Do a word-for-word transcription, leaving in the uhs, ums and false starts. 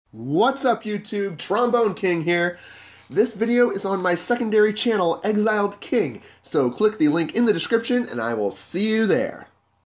What's up YouTube? Trombone King here. This video is on my secondary channel, Exiled King, so click the link in the description and I will see you there.